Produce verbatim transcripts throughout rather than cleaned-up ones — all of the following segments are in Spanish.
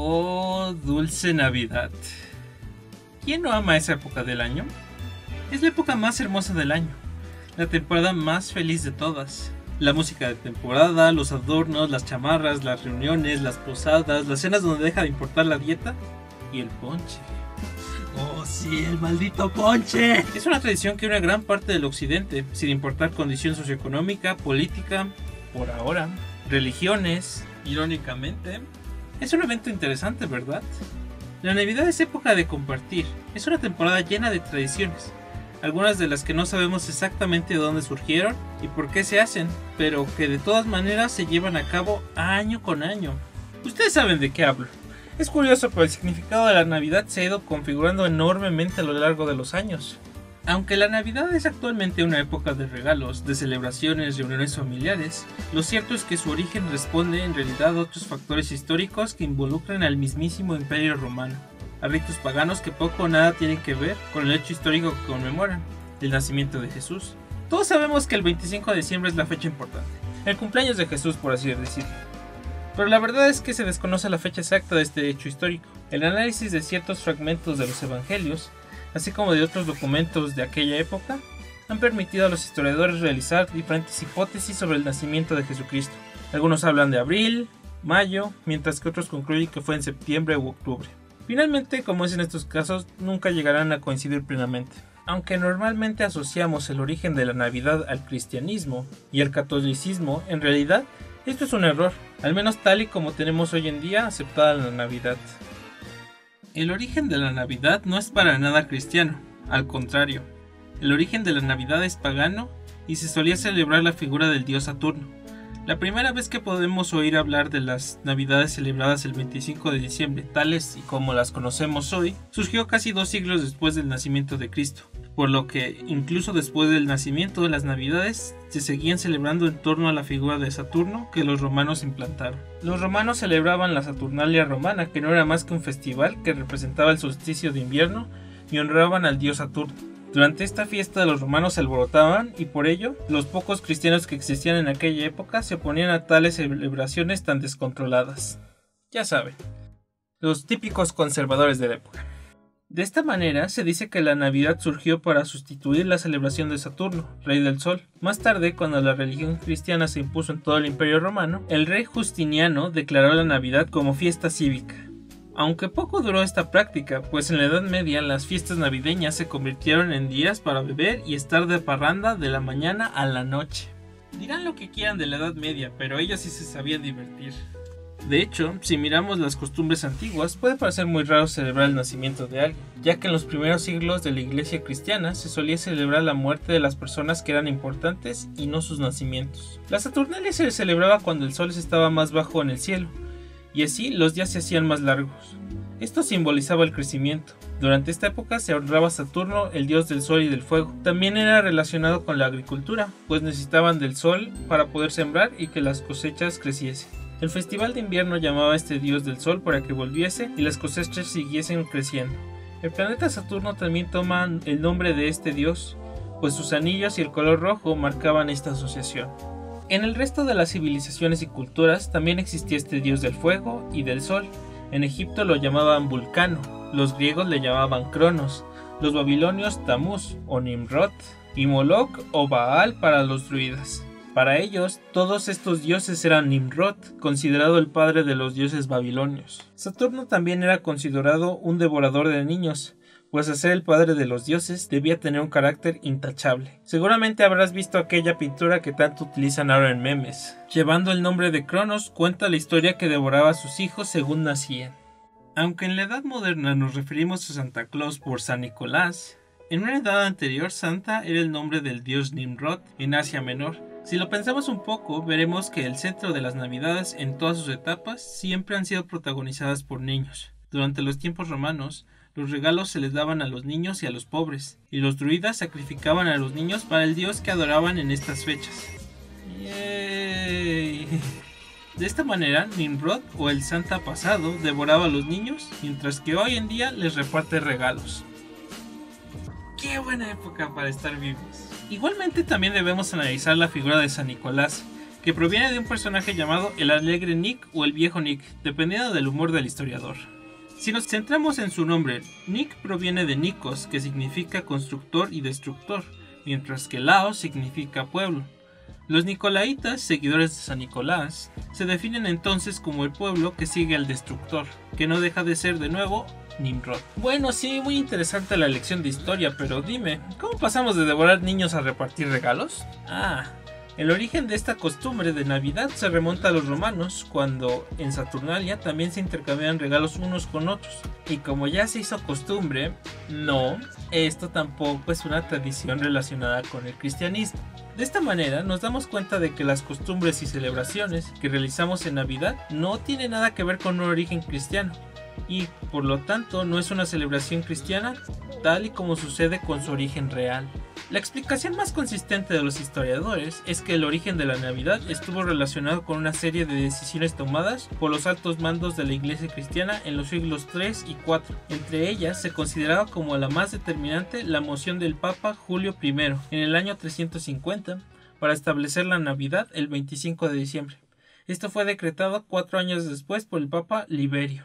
Oh, dulce Navidad. ¿Quién no ama esa época del año? Es la época más hermosa del año, la temporada más feliz de todas. La música de temporada, los adornos, las chamarras, las reuniones, las posadas, las cenas donde deja de importar la dieta y el ponche. ¡Oh sí, el maldito ponche! Es una tradición que une a gran parte del occidente, sin importar condición socioeconómica, política, por ahora, religiones. Irónicamente, es un evento interesante, ¿verdad? La Navidad es época de compartir, es una temporada llena de tradiciones, algunas de las que no sabemos exactamente de dónde surgieron y por qué se hacen, pero que de todas maneras se llevan a cabo año con año. Ustedes saben de qué hablo. Es curioso, pero el significado de la Navidad se ha ido configurando enormemente a lo largo de los años. Aunque la Navidad es actualmente una época de regalos, de celebraciones, reuniones familiares, lo cierto es que su origen responde en realidad a otros factores históricos que involucran al mismísimo Imperio Romano, a ritos paganos que poco o nada tienen que ver con el hecho histórico que conmemoran, el nacimiento de Jesús. Todos sabemos que el veinticinco de diciembre es la fecha importante, el cumpleaños de Jesús, por así decirlo. Pero la verdad es que se desconoce la fecha exacta de este hecho histórico. El análisis de ciertos fragmentos de los evangelios, así como de otros documentos de aquella época, han permitido a los historiadores realizar diferentes hipótesis sobre el nacimiento de Jesucristo. Algunos hablan de abril, mayo, mientras que otros concluyen que fue en septiembre u octubre. Finalmente, como es en estos casos, nunca llegarán a coincidir plenamente. Aunque normalmente asociamos el origen de la Navidad al cristianismo y al catolicismo, en realidad esto es un error, al menos tal y como tenemos hoy en día aceptada la Navidad. El origen de la Navidad no es para nada cristiano, al contrario. El origen de la Navidad es pagano y se solía celebrar la figura del dios Saturno. La primera vez que podemos oír hablar de las Navidades celebradas el veinticinco de diciembre, tales y como las conocemos hoy, surgió casi dos siglos después del nacimiento de Cristo, por lo que incluso después del nacimiento de las Navidades se seguían celebrando en torno a la figura de Saturno que los romanos implantaron. Los romanos celebraban la Saturnalia romana, que no era más que un festival que representaba el solsticio de invierno, y honraban al dios Saturno. Durante esta fiesta los romanos se alborotaban y por ello los pocos cristianos que existían en aquella época se oponían a tales celebraciones tan descontroladas. Ya saben, los típicos conservadores de la época. De esta manera se dice que la Navidad surgió para sustituir la celebración de Saturno, rey del sol. Más tarde, cuando la religión cristiana se impuso en todo el Imperio Romano, el rey Justiniano declaró la Navidad como fiesta cívica. Aunque poco duró esta práctica, pues en la Edad Media las fiestas navideñas se convirtieron en días para beber y estar de parranda de la mañana a la noche. Dirán lo que quieran de la Edad Media, pero ellos sí se sabían divertir. De hecho, si miramos las costumbres antiguas, puede parecer muy raro celebrar el nacimiento de alguien, ya que en los primeros siglos de la iglesia cristiana se solía celebrar la muerte de las personas que eran importantes y no sus nacimientos. La Saturnalia se celebraba cuando el sol estaba más bajo en el cielo, y así los días se hacían más largos. Esto simbolizaba el crecimiento. Durante esta época se honraba a Saturno, el dios del sol y del fuego. También era relacionado con la agricultura, pues necesitaban del sol para poder sembrar y que las cosechas creciesen. El festival de invierno llamaba a este dios del sol para que volviese y las cosechas siguiesen creciendo. El planeta Saturno también toma el nombre de este dios, pues sus anillos y el color rojo marcaban esta asociación. En el resto de las civilizaciones y culturas también existía este dios del fuego y del sol. En Egipto lo llamaban Vulcano, los griegos le llamaban Cronos, los babilonios Tamuz o Nimrod, y Moloch o Baal para los druidas. Para ellos, todos estos dioses eran Nimrod, considerado el padre de los dioses babilonios. Saturno también era considerado un devorador de niños, pues al ser el padre de los dioses debía tener un carácter intachable. Seguramente habrás visto aquella pintura que tanto utilizan ahora en memes. Llevando el nombre de Cronos, cuenta la historia que devoraba a sus hijos según nacían. Aunque en la edad moderna nos referimos a Santa Claus por San Nicolás, en una edad anterior Santa era el nombre del dios Nimrod en Asia Menor. Si lo pensamos un poco, veremos que el centro de las Navidades en todas sus etapas siempre han sido protagonizadas por niños. Durante los tiempos romanos, los regalos se les daban a los niños y a los pobres, y los druidas sacrificaban a los niños para el dios que adoraban en estas fechas. ¡Yay! De esta manera, Nimrod o el Santa pasado devoraba a los niños, mientras que hoy en día les reparte regalos. ¡Qué buena época para estar vivos! Igualmente también debemos analizar la figura de San Nicolás, que proviene de un personaje llamado el alegre Nick o el viejo Nick, dependiendo del humor del historiador. Si nos centramos en su nombre, Nick proviene de Nikos, que significa constructor y destructor, mientras que Laos significa pueblo. Los nicolaitas, seguidores de San Nicolás, se definen entonces como el pueblo que sigue al destructor, que no deja de ser de nuevo Nimrod. Bueno, sí, muy interesante la lección de historia, pero dime, ¿cómo pasamos de devorar niños a repartir regalos? Ah, el origen de esta costumbre de Navidad se remonta a los romanos, cuando en Saturnalia también se intercambiaban regalos unos con otros. Y como ya se hizo costumbre, no, esto tampoco es una tradición relacionada con el cristianismo. De esta manera nos damos cuenta de que las costumbres y celebraciones que realizamos en Navidad no tienen nada que ver con un origen cristiano, y por lo tanto no es una celebración cristiana tal y como sucede con su origen real. La explicación más consistente de los historiadores es que el origen de la Navidad estuvo relacionado con una serie de decisiones tomadas por los altos mandos de la Iglesia cristiana en los siglos tres y cuatro. Entre ellas se consideraba como la más determinante la moción del Papa Julio primero en el año trescientos cincuenta para establecer la Navidad el veinticinco de diciembre. Esto fue decretado cuatro años después por el Papa Liberio.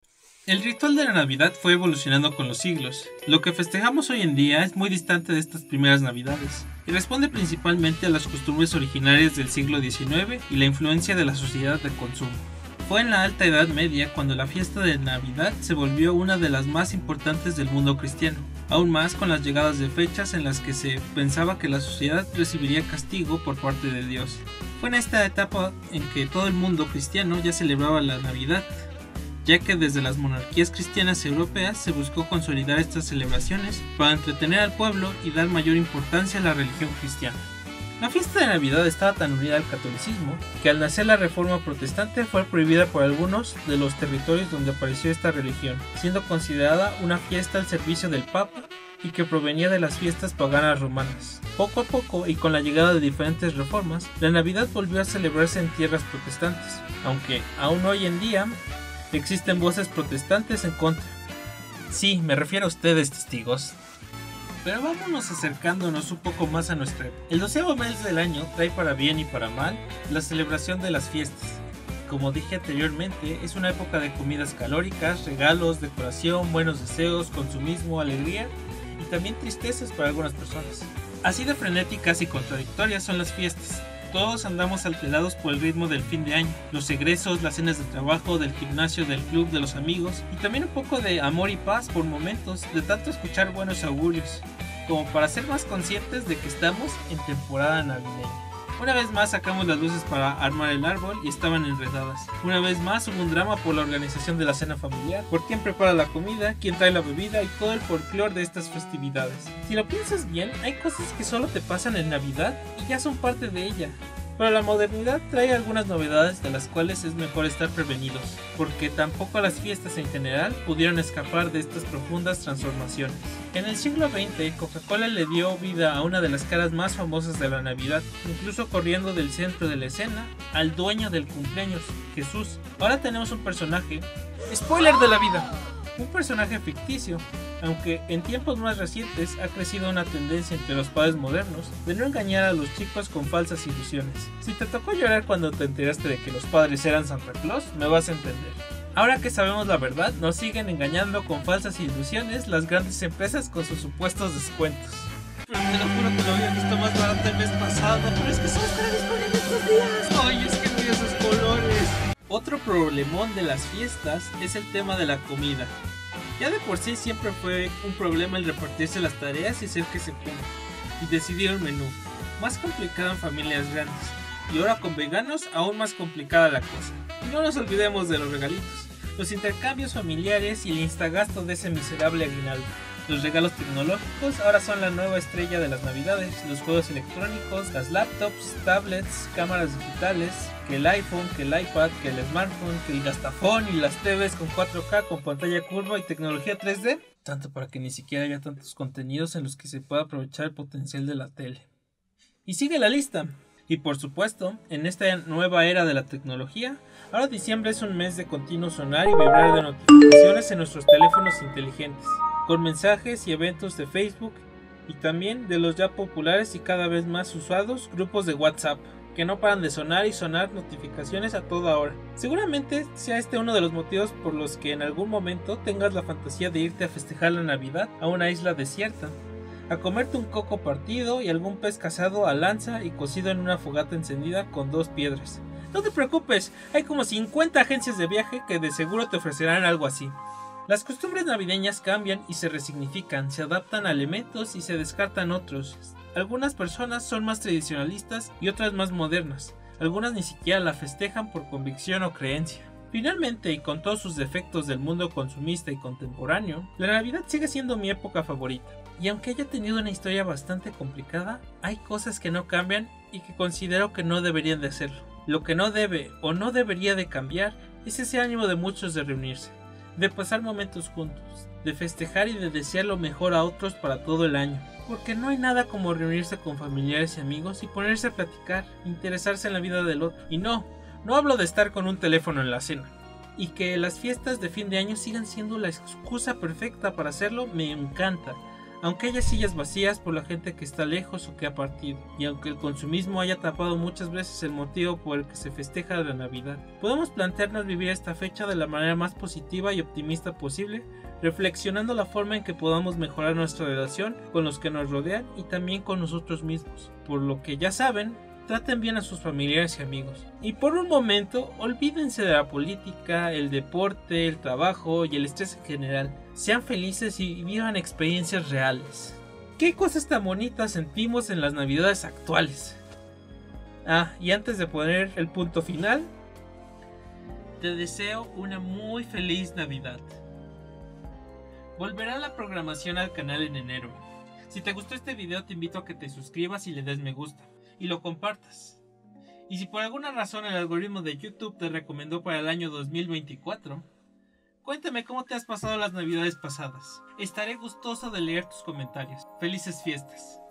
El ritual de la Navidad fue evolucionando con los siglos. Lo que festejamos hoy en día es muy distante de estas primeras Navidades, y responde principalmente a las costumbres originarias del siglo diecinueve y la influencia de la sociedad de consumo. Fue en la Alta Edad Media cuando la fiesta de Navidad se volvió una de las más importantes del mundo cristiano, aún más con las llegadas de fechas en las que se pensaba que la sociedad recibiría castigo por parte de Dios. Fue en esta etapa en que todo el mundo cristiano ya celebraba la Navidad, ya que desde las monarquías cristianas europeas se buscó consolidar estas celebraciones para entretener al pueblo y dar mayor importancia a la religión cristiana. La fiesta de Navidad estaba tan unida al catolicismo que al nacer la Reforma Protestante fue prohibida por algunos de los territorios donde apareció esta religión, siendo considerada una fiesta al servicio del Papa y que provenía de las fiestas paganas romanas. Poco a poco y con la llegada de diferentes reformas, la Navidad volvió a celebrarse en tierras protestantes, aunque aún hoy en día existen voces protestantes en contra. Sí, me refiero a ustedes, testigos. Pero vámonos acercándonos un poco más a nuestra época. El doceavo mes del año trae para bien y para mal la celebración de las fiestas. Como dije anteriormente, es una época de comidas calóricas, regalos, decoración, buenos deseos, consumismo, alegría y también tristezas para algunas personas. Así de frenéticas y contradictorias son las fiestas. Todos andamos alterados por el ritmo del fin de año, los egresos, las cenas de trabajo, del gimnasio, del club, de los amigos y también un poco de amor y paz por momentos de tanto escuchar buenos augurios, como para ser más conscientes de que estamos en temporada navideña. Una vez más sacamos las luces para armar el árbol y estaban enredadas. Una vez más hubo un drama por la organización de la cena familiar, por quién prepara la comida, quién trae la bebida y todo el folclore de estas festividades. Si lo piensas bien, hay cosas que solo te pasan en Navidad y ya son parte de ella. Pero la modernidad trae algunas novedades de las cuales es mejor estar prevenidos, porque tampoco las fiestas en general pudieron escapar de estas profundas transformaciones. En el siglo veinte, Coca-Cola le dio vida a una de las caras más famosas de la Navidad, incluso corriendo del centro de la escena al dueño del cumpleaños, Jesús. Ahora tenemos un personaje, spoiler de la vida, un personaje ficticio, aunque en tiempos más recientes ha crecido una tendencia entre los padres modernos de no engañar a los chicos con falsas ilusiones. Si te tocó llorar cuando te enteraste de que los padres eran Santa Claus, me vas a entender. Ahora que sabemos la verdad, nos siguen engañando con falsas ilusiones las grandes empresas con sus supuestos descuentos. Pero te lo juro que lo había visto más barato el mes pasado, pero es que solo estará disponible estos días. Ay, es que mira esos colores. Otro problemón de las fiestas es el tema de la comida. Ya de por sí siempre fue un problema el repartirse las tareas y hacer que se coma, y decidir el menú, más complicado en familias grandes, y ahora con veganos aún más complicada la cosa. Y no nos olvidemos de los regalitos, los intercambios familiares y el instagasto de ese miserable aguinaldo. Los regalos tecnológicos ahora son la nueva estrella de las navidades, los juegos electrónicos, las laptops, tablets, cámaras digitales, que el iPhone, que el iPad, que el smartphone, que el gastafón y las T Vs con cuatro K con pantalla curva y tecnología tres D, tanto para que ni siquiera haya tantos contenidos en los que se pueda aprovechar el potencial de la tele. Y sigue la lista. Y por supuesto, en esta nueva era de la tecnología, ahora diciembre es un mes de continuo sonar y vibrar de notificaciones en nuestros teléfonos inteligentes, con mensajes y eventos de Facebook y también de los ya populares y cada vez más usados grupos de WhatsApp. que no paran de sonar y sonar notificaciones a toda hora. Seguramente sea este uno de los motivos por los que en algún momento tengas la fantasía de irte a festejar la Navidad a una isla desierta, a comerte un coco partido y algún pez cazado a lanza y cocido en una fogata encendida con dos piedras. No te preocupes, hay como cincuenta agencias de viaje que de seguro te ofrecerán algo así. Las costumbres navideñas cambian y se resignifican, se adaptan a elementos y se descartan otros. Algunas personas son más tradicionalistas y otras más modernas. Algunas ni siquiera la festejan por convicción o creencia. Finalmente, y con todos sus defectos del mundo consumista y contemporáneo, la Navidad sigue siendo mi época favorita. Y aunque haya tenido una historia bastante complicada, hay cosas que no cambian y que considero que no deberían de hacerlo. Lo que no debe o no debería de cambiar es ese ánimo de muchos de reunirse, de pasar momentos juntos, de festejar y de desear lo mejor a otros para todo el año. Porque no hay nada como reunirse con familiares y amigos y ponerse a platicar, interesarse en la vida del otro. Y no, no hablo de estar con un teléfono en la cena. Y que las fiestas de fin de año sigan siendo la excusa perfecta para hacerlo, me encanta. Aunque haya sillas vacías por la gente que está lejos o que ha partido, y aunque el consumismo haya tapado muchas veces el motivo por el que se festeja la Navidad, podemos plantearnos vivir esta fecha de la manera más positiva y optimista posible, reflexionando la forma en que podamos mejorar nuestra relación con los que nos rodean y también con nosotros mismos. Por lo que ya saben, traten bien a sus familiares y amigos. Y por un momento, olvídense de la política, el deporte, el trabajo y el estrés en general. Sean felices y vivan experiencias reales. ¿Qué cosas tan bonitas sentimos en las Navidades actuales? Ah, y antes de poner el punto final, te deseo una muy feliz Navidad. Volverá la programación al canal en enero. Si te gustó este video, te invito a que te suscribas y le des me gusta y lo compartas. Y si por alguna razón el algoritmo de YouTube te recomendó para el año dos mil veinticuatro, cuéntame cómo te has pasado las Navidades pasadas. Estaré gustoso de leer tus comentarios. Felices fiestas.